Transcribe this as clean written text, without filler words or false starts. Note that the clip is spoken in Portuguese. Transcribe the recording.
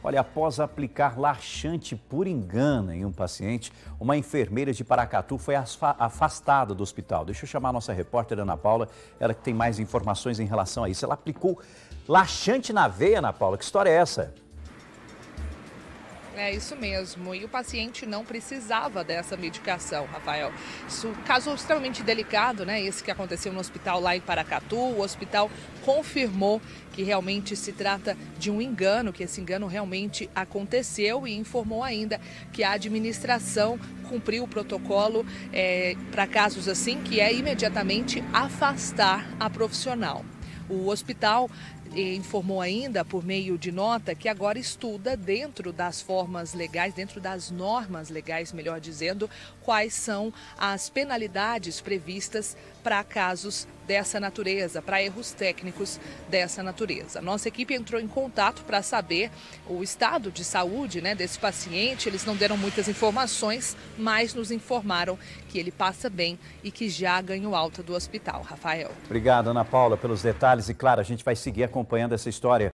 Olha, após aplicar laxante por engano em um paciente, uma enfermeira de Paracatu foi afastada do hospital. Deixa eu chamar a nossa repórter Ana Paula, ela que tem mais informações em relação a isso. Ela aplicou laxante na veia, Ana Paula. Que história é essa? É isso mesmo, e o paciente não precisava dessa medicação, Rafael. Isso, caso extremamente delicado, né? Esse que aconteceu no hospital lá em Paracatu. O hospital confirmou que realmente se trata de um engano, que esse engano realmente aconteceu, e informou ainda que a administração cumpriu o protocolo para casos assim, que é imediatamente afastar a profissional. O hospital informou ainda, por meio de nota, que agora estuda dentro das formas legais, dentro das normas legais, melhor dizendo, quais são as penalidades previstas para casos dessa natureza, para erros técnicos dessa natureza. Nossa equipe entrou em contato para saber o estado de saúde, né, desse paciente. Eles não deram muitas informações, mas nos informaram que ele passa bem e que já ganhou alta do hospital. Rafael. Obrigado, Ana Paula, pelos detalhes. E claro, a gente vai seguir acompanhando essa história.